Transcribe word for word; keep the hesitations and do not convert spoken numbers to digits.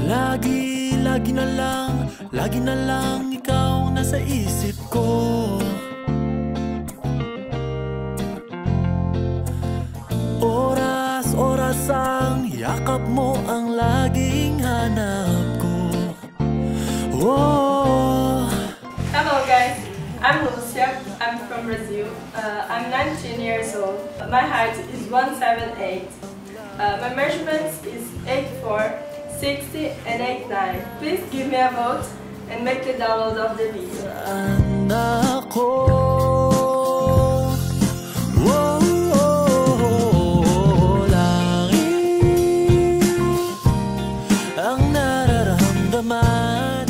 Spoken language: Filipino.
Lagi, lagi na lang, lagi na lang ikaw nasa isip ko. Oras, oras ang yakap mo ang laging hanap ko. Oh. Hello guys, I'm Lucia. I'm from Brazil. Uh, I'm nineteen years old. My height is one seventy-eight. Uh, my measurements is eight four, sixty and eight nine. Please give me a vote and make the download of the video. Anak ko, oh, oh, langit ang nararamdaman.